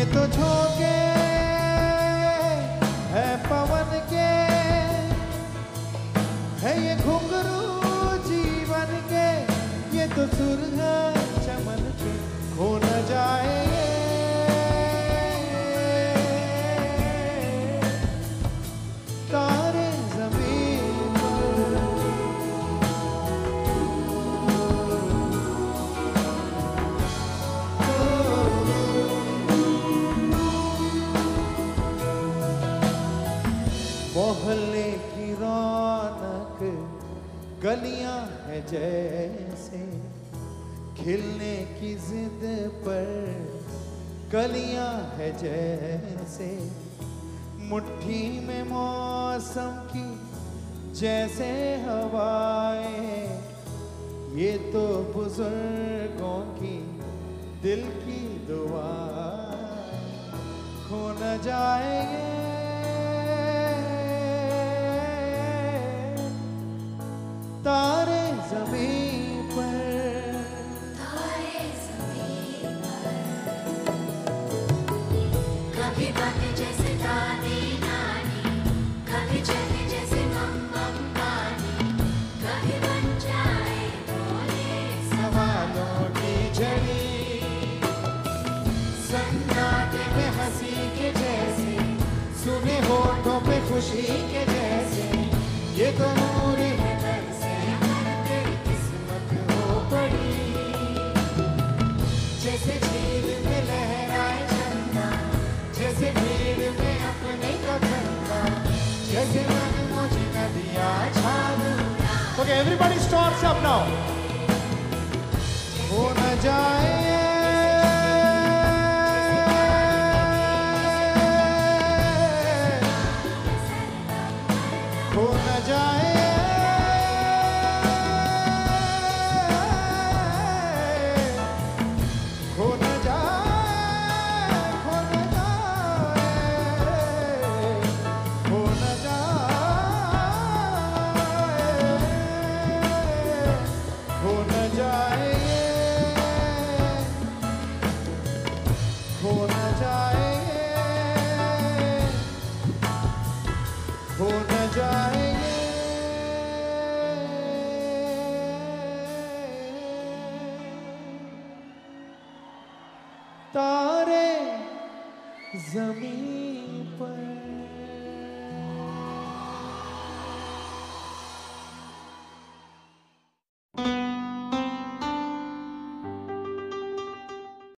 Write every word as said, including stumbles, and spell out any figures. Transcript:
ये तो झोंके है पवन के, है ये घुंघरू जीवन के, ये तो सुर्ग चमन के खो न जाए तारे जमीन पर। मोहल्ले की रौनक गलियां है जैसे, खिलने की जिद पर कलियां है जैसे, मुट्ठी में मौसम की जैसे हवाएं, ये तो बुजुर्गों की दिल की दुआ खो न जाएंगे तारे ज़मीन पर। तारे ज़मीन पर। कभी बातें जैसे दादी नानी, कभी चले जैसे मम्मा पानी, कभी बन जाए बोले सवालों की झड़ी, सन्नाटे में हंसी के जैसे, सुने होठों पे खुशी के जैसे, ये तो नूर है जैसे झील में लहराए चंदा, जैसे भीड़ में अपने का धंधा, जैसे मन मुझे नदियाँ छाना। Okay, everybody starts up now. हो न जाए हो न जाए खो न जाए खो न जाए खो न जाए खो न जाए खो न जाए खो न जाए तारे ज़मीन पर।